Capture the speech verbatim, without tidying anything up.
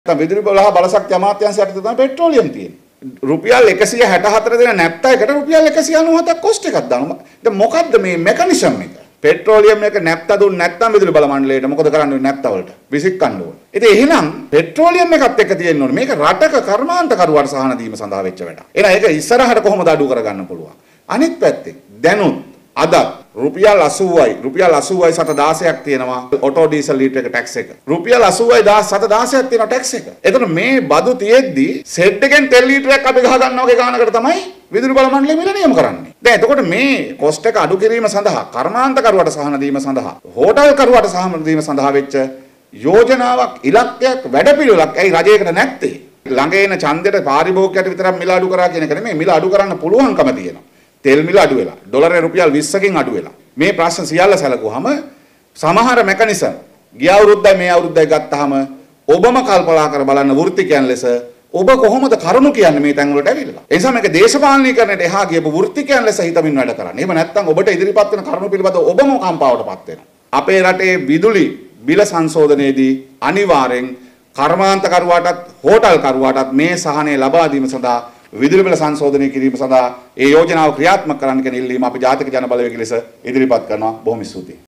විදුලි බල හා බලශක්ති අමාත්‍යාංශය යටතේ තමයි පෙට්‍රෝලියම් තියෙන්නේ. රුපියල් එකසිය හැට හතර දෙන නැප්තයකට රුපියල් එකසිය අනූ හතක් කොස්ට් එකක් දානවා. දැන් මොකද්ද මේ මෙකනිසම් එක? පෙට්‍රෝලියම් එක නැප්ත දුන්න නැත්නම් විදුලි බල මණ්ඩලයට මොකද කරන්නේ නැප්ත වලට? විසිකන්න ඕනේ. ඉතින් එහෙනම් පෙට්‍රෝලියම් එකත් එක්ක තියෙන්න ඕනේ. මේක රටක කර්මාන්තකරුවාට සහන දීම සඳහා වෙච්ච වැඩක්. එහෙනම් ඒක ඉස්සරහට කොහොමද අඩු කරගන්න පුළුවන්? අනිත් පැත්තේ දැනුත් අද රුපියල් අසූවයි රුපියල් අසූවයි සත දාසයක් තියෙනවා ඔටෝ ඩීසල් ලීටර් එක ටැක්ස් එක. රුපියල් අසූවයි සත දාසයක් තියෙනවා ටැක්ස් එක. එතන මේ බදු තියෙද්දි සෙට් එකෙන් තෙල් ලීටරයක් අපි ගහ ගන්නවා වගේ ගානකට තමයි විදුලි බල මණ්ඩලය මිල නියම කරන්නේ. දැන් එතකොට මේ කොස්ට් එක අඩු කිරීම සඳහා කර්මාන්තකරුවාට සහන දීම සඳහා හෝටල් කරුවාට සහන දීම සඳහා වෙච්ච යෝජනාවක් ඉලක්කයක් වැඩපිළිවෙලක් ඇයි රජයකට නැත්තේ? ළඟ එන ඡන්දෙට පාරිභෝගිකයට විතරක් මිල අඩු කරා කියන එක නෙමෙයි, මිල අඩු කරන්න පුළුවන්කම තියෙනවා. තෙල් මිල අඩු වෙලා ඩොලරේ රුපියල් විස්සකින් අඩු වෙලා මේ ප්‍රශ්න සියල්ල සැලකුවාම සමහර මෙකනිසම් ගිය අවුරුද්දයි මේ අවුරුද්දයි ගත්තාම ඔබම කල්පනා කර බලන්න වෘත්තිකයන් ලෙස ඔබ කොහොමද කරුණු කියන්නේ මේ තැන් වලට ඇවිල්ලා. ඒ නිසා මේක දේශපාලනීකරණයට එහා ගියපු වෘත්තිකයන් ලෙස හිතමින් වැඩ කරන්නේ. එහෙම නැත්නම් ඔබට ඉදිරිපත් වෙන කරුණු පිළිබඳව ඔබම කම්පාවටපත් වෙනවා. අපේ රටේ විදුලි බිල සංශෝධනයේදී අනිවාර්යෙන් කර්මාන්තකරුවාටත් හෝටල් කරුවාටත් මේ සහනය ලබා දීම සඳහා විදුලි බිල සංශෝධනය කිරීම සඳහා ඒ යෝජනාව ක්‍රියාත්මක කරන්න කියන ඉල්ලීම අපි ජාතික ජන බලවේගය ලෙස ඉදිරිපත් කරනවා. බොහොම ස්තුතියි.